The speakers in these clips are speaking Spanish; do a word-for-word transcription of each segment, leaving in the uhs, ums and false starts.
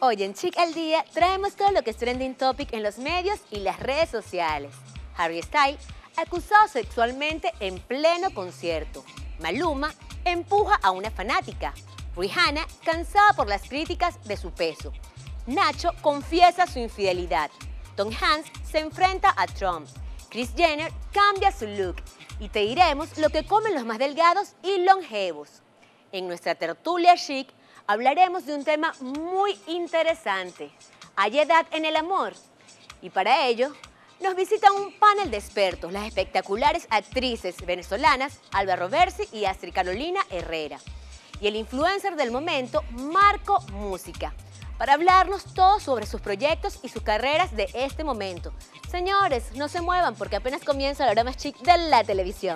Hoy en Chic al Día traemos todo lo que es trending topic en los medios y las redes sociales. Harry Styles acusado sexualmente en pleno concierto. Maluma empuja a una fanática. Rihanna cansada por las críticas de su peso. Nacho confiesa su infidelidad. Tom Hanks se enfrenta a Trump. Kris Jenner cambia su look. Y te diremos lo que comen los más delgados y longevos. En nuestra tertulia chic hablaremos de un tema muy interesante. ¿Hay edad en el amor? Y para ello nos visita un panel de expertos, las espectaculares actrices venezolanas Alba Roversi y Astrid Carolina Herrera. Y el influencer del momento, Marco Música, para hablarnos todo sobre sus proyectos y sus carreras de este momento. Señores, no se muevan porque apenas comienza la hora más chic de la televisión.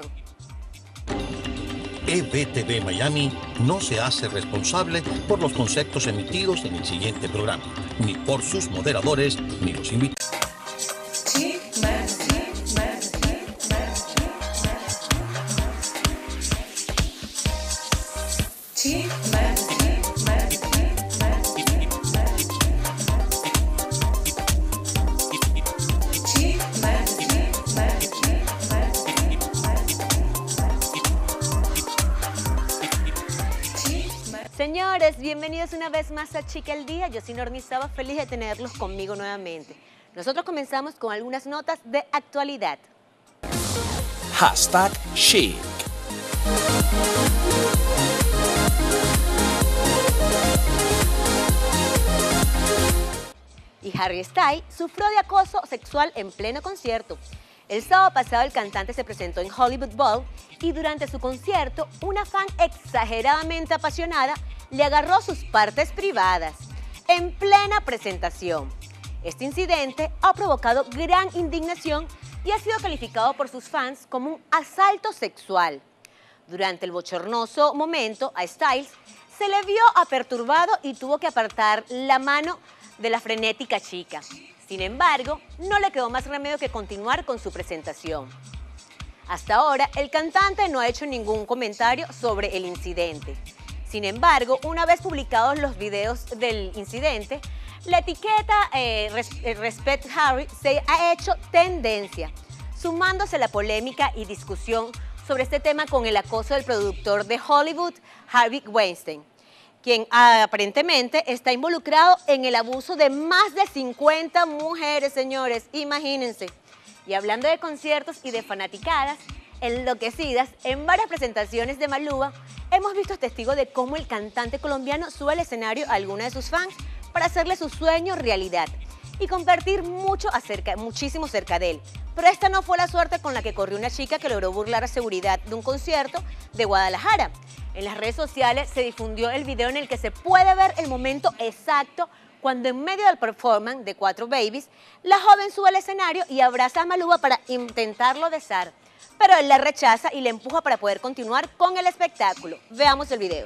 E B T V Miami no se hace responsable por los conceptos emitidos en el siguiente programa, ni por sus moderadores, ni los invitados. Señores, bienvenidos una vez más a Chic al Día. Yo soy Normi Saba, feliz de tenerlos conmigo nuevamente. Nosotros comenzamos con algunas notas de actualidad. Hashtag Chic. Y Harry Styles sufrió de acoso sexual en pleno concierto. El sábado pasado el cantante se presentó en Hollywood Bowl y durante su concierto una fan exageradamente apasionada le agarró sus partes privadas en plena presentación. Este incidente ha provocado gran indignación y ha sido calificado por sus fans como un asalto sexual. Durante el bochornoso momento a Styles se le vio aperturbado y tuvo que apartar la mano de la frenética chica. Sin embargo, no le quedó más remedio que continuar con su presentación. Hasta ahora, el cantante no ha hecho ningún comentario sobre el incidente. Sin embargo, una vez publicados los videos del incidente, la etiqueta eh, Respect Harry se ha hecho tendencia, sumándose la polémica y discusión sobre este tema con el acoso del productor de Hollywood, Harvey Weinstein, quien aparentemente está involucrado en el abuso de más de cincuenta mujeres, señores, imagínense. Y hablando de conciertos y de fanaticadas enloquecidas, en varias presentaciones de Maluma, hemos visto testigos de cómo el cantante colombiano sube al escenario a alguna de sus fans para hacerle su sueño realidad y compartir mucho acerca, muchísimo cerca de él. Pero esta no fue la suerte con la que corrió una chica que logró burlar a seguridad de un concierto de Guadalajara. En las redes sociales se difundió el video en el que se puede ver el momento exacto cuando en medio del performance de Cuatro Babies, la joven sube al escenario y abraza a Maluma para intentarlo besar. Pero él la rechaza y le empuja para poder continuar con el espectáculo. Veamos el video.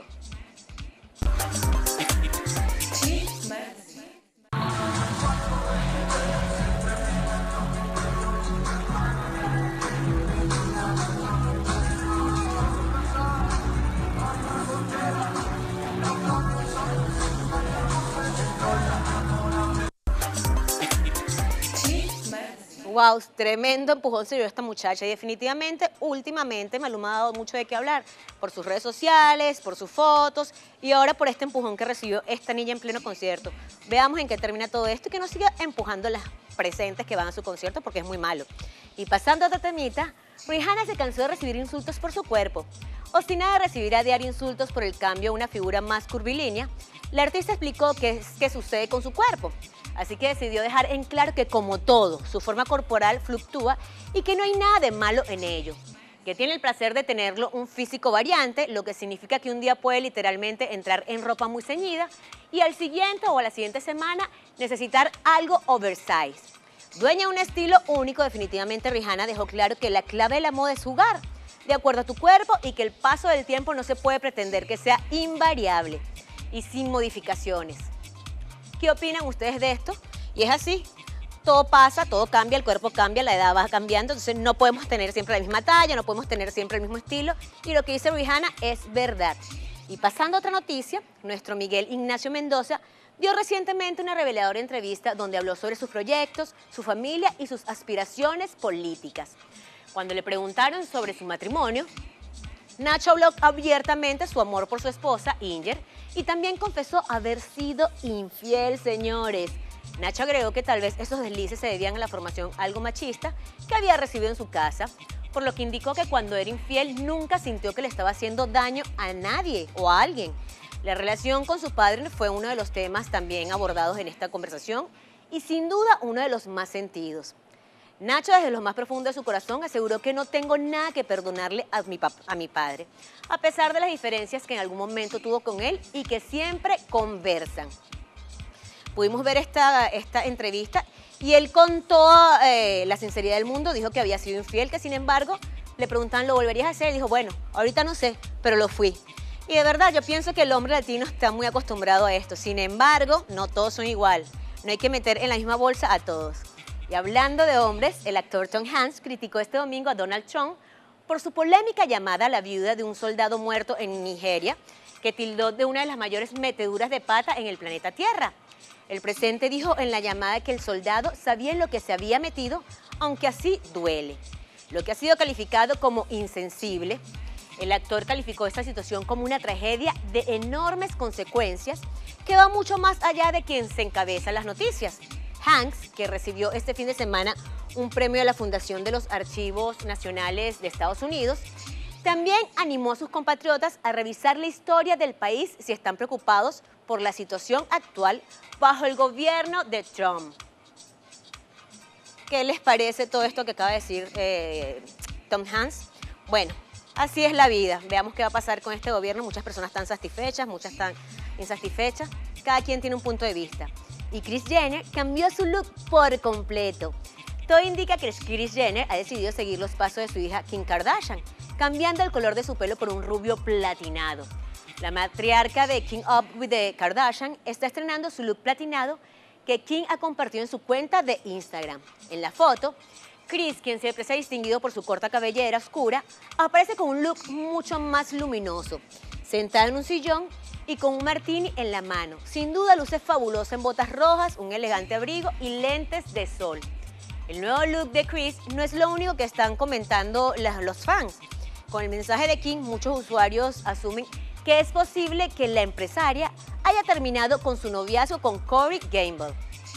Wow, tremendo empujón se dio esta muchacha y definitivamente, últimamente Maluma ha dado mucho de qué hablar por sus redes sociales, por sus fotos y ahora por este empujón que recibió esta niña en pleno concierto. Veamos en qué termina todo esto y que no siga empujando a las presentes que van a su concierto porque es muy malo. Y pasando a otra temita, Rihanna se cansó de recibir insultos por su cuerpo. Obstinada de recibir a diario insultos por el cambio a una figura más curvilínea, la artista explicó qué es que sucede con su cuerpo. Así que decidió dejar en claro que como todo, su forma corporal fluctúa y que no hay nada de malo en ello. Que tiene el placer de tenerlo un físico variante, lo que significa que un día puede literalmente entrar en ropa muy ceñida y al siguiente o a la siguiente semana necesitar algo oversize. Dueña de un estilo único, definitivamente Rihanna dejó claro que la clave de la moda es jugar de acuerdo a tu cuerpo y que el paso del tiempo no se puede pretender que sea invariable y sin modificaciones. ¿Qué opinan ustedes de esto? Y es así, todo pasa, todo cambia, el cuerpo cambia, la edad va cambiando, entonces no podemos tener siempre la misma talla, no podemos tener siempre el mismo estilo y lo que dice Rihanna es verdad. Y pasando a otra noticia, nuestro Miguel Ignacio Mendoza dio recientemente una reveladora entrevista donde habló sobre sus proyectos, su familia y sus aspiraciones políticas. Cuando le preguntaron sobre su matrimonio, Nacho habló abiertamente su amor por su esposa, Inger, y también confesó haber sido infiel, señores. Nacho agregó que tal vez esos deslices se debían a la formación algo machista que había recibido en su casa, por lo que indicó que cuando era infiel nunca sintió que le estaba haciendo daño a nadie o a alguien. La relación con su padre fue uno de los temas también abordados en esta conversación y sin duda uno de los más sentidos. Nacho, desde lo más profundo de su corazón, aseguró que no tengo nada que perdonarle a mi, a mi padre, a pesar de las diferencias que en algún momento tuvo con él y que siempre conversan. Pudimos ver esta, esta entrevista y él con toda eh, la sinceridad del mundo dijo que había sido infiel, que sin embargo le preguntaban, ¿lo volverías a hacer? Y dijo, bueno, ahorita no sé, pero lo fui. Y de verdad, yo pienso que el hombre latino está muy acostumbrado a esto. Sin embargo, no todos son igual. No hay que meter en la misma bolsa a todos. Y hablando de hombres, el actor Tom Hanks criticó este domingo a Donald Trump por su polémica llamada a la viuda de un soldado muerto en Nigeria, que tildó de una de las mayores meteduras de pata en el planeta Tierra. El presidente dijo en la llamada que el soldado sabía en lo que se había metido, aunque así duele. Lo que ha sido calificado como insensible. El actor calificó esta situación como una tragedia de enormes consecuencias que va mucho más allá de quien se encabeza las noticias. Hanks, que recibió este fin de semana un premio de la Fundación de los Archivos Nacionales de Estados Unidos, también animó a sus compatriotas a revisar la historia del país si están preocupados por la situación actual bajo el gobierno de Trump. ¿Qué les parece todo esto que acaba de decir eh, Tom Hanks? Bueno, así es la vida. Veamos qué va a pasar con este gobierno. Muchas personas están satisfechas, muchas están insatisfechas. Cada quien tiene un punto de vista. Y Kris Jenner cambió su look por completo. Todo indica que Kris Jenner ha decidido seguir los pasos de su hija Kim Kardashian, cambiando el color de su pelo por un rubio platinado. La matriarca de Keeping Up with the Kardashian está estrenando su look platinado que Kim ha compartido en su cuenta de Instagram. En la foto, Kris, quien siempre se ha distinguido por su corta cabellera oscura, aparece con un look mucho más luminoso, sentada en un sillón y con un martini en la mano. Sin duda luce fabulosa en botas rojas, un elegante abrigo y lentes de sol. El nuevo look de Kris no es lo único que están comentando los fans. Con el mensaje de Kim, muchos usuarios asumen que es posible que la empresaria haya terminado con su noviazgo con Corey Gamble.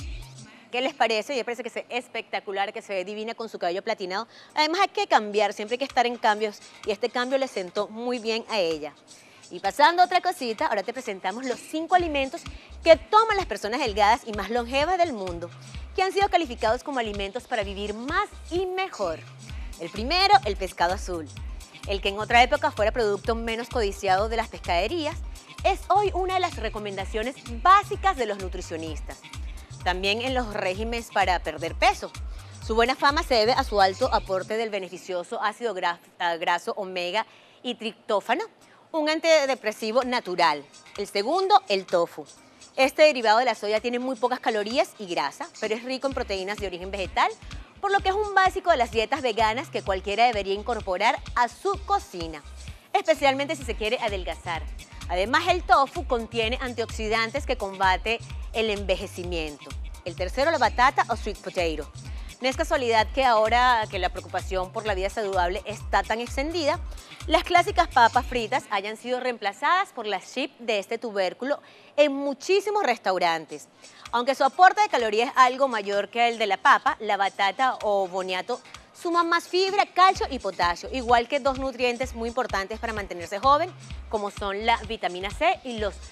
¿Qué les parece? Me parece que es espectacular, que se ve divina con su cabello platinado. Además hay que cambiar, siempre hay que estar en cambios y este cambio le sentó muy bien a ella. Y pasando a otra cosita, ahora te presentamos los cinco alimentos que toman las personas delgadas y más longevas del mundo, que han sido calificados como alimentos para vivir más y mejor. El primero, el pescado azul. El que en otra época fuera producto menos codiciado de las pescaderías, es hoy una de las recomendaciones básicas de los nutricionistas. También en los regímenes para perder peso. Su buena fama se debe a su alto aporte del beneficioso ácido graso omega y triptófano, un antidepresivo natural. El segundo, el tofu. Este derivado de la soya tiene muy pocas calorías y grasa, pero es rico en proteínas de origen vegetal, por lo que es un básico de las dietas veganas que cualquiera debería incorporar a su cocina, especialmente si se quiere adelgazar. Además, el tofu contiene antioxidantes que combate el envejecimiento. El tercero, la batata o sweet potato. No es casualidad que ahora que la preocupación por la vida saludable está tan extendida, las clásicas papas fritas hayan sido reemplazadas por las chips de este tubérculo en muchísimos restaurantes. Aunque su aporte de calorías es algo mayor que el de la papa, la batata o boniato suman más fibra, calcio y potasio, igual que dos nutrientes muy importantes para mantenerse joven, como son la vitamina C y los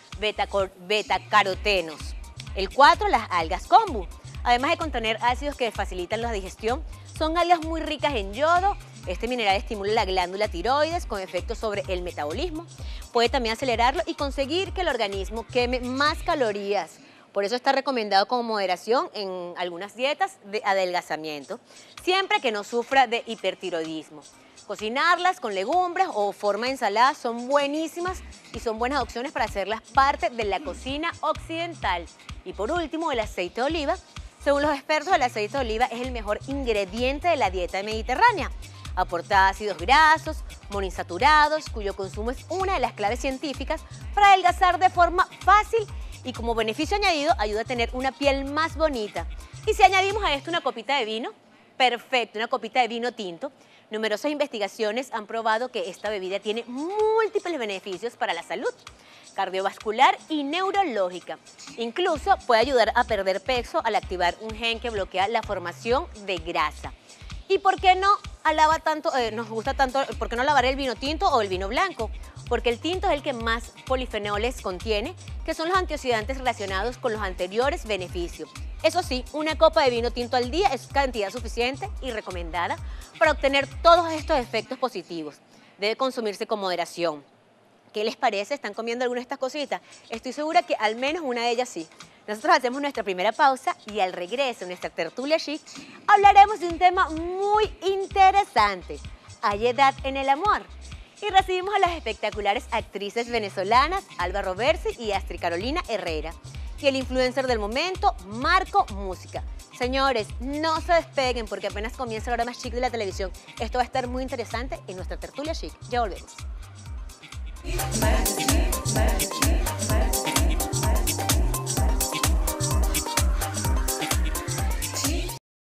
betacarotenos. El cuatro, las algas kombu. Además de contener ácidos que facilitan la digestión, son algas muy ricas en yodo. Este mineral estimula la glándula tiroides con efectos sobre el metabolismo. Puede también acelerarlo y conseguir que el organismo queme más calorías. Por eso está recomendado con moderación en algunas dietas de adelgazamiento, siempre que no sufra de hipertiroidismo. Cocinarlas con legumbres o forma de ensalada son buenísimas y son buenas opciones para hacerlas parte de la cocina occidental. Y por último, el aceite de oliva. Según los expertos, el aceite de oliva es el mejor ingrediente de la dieta mediterránea. Aporta ácidos grasos, monoinsaturados, cuyo consumo es una de las claves científicas para adelgazar de forma fácil y como beneficio añadido ayuda a tener una piel más bonita. Y si añadimos a esto una copita de vino, perfecto, una copita de vino tinto. Numerosas investigaciones han probado que esta bebida tiene múltiples beneficios para la salud cardiovascular y neurológica. Incluso puede ayudar a perder peso al activar un gen que bloquea la formación de grasa. ¿Y por qué no alaba tanto, eh, nos gusta tanto, por qué no lavar el vino tinto o el vino blanco? Porque el tinto es el que más polifenoles contiene, que son los antioxidantes relacionados con los anteriores beneficios. Eso sí, una copa de vino tinto al día es cantidad suficiente y recomendada para obtener todos estos efectos positivos. Debe consumirse con moderación. ¿Qué les parece? ¿Están comiendo alguna de estas cositas? Estoy segura que al menos una de ellas sí. Nosotros hacemos nuestra primera pausa y al regreso, en nuestra tertulia chic, hablaremos de un tema muy interesante. ¿Hay edad en el amor? Y recibimos a las espectaculares actrices venezolanas Alba Roversi y Astrid Carolina Herrera. Y el influencer del momento, Marco Música. Señores, no se despeguen porque apenas comienza la hora más chic de la televisión. Esto va a estar muy interesante en nuestra tertulia chic. Ya volvemos.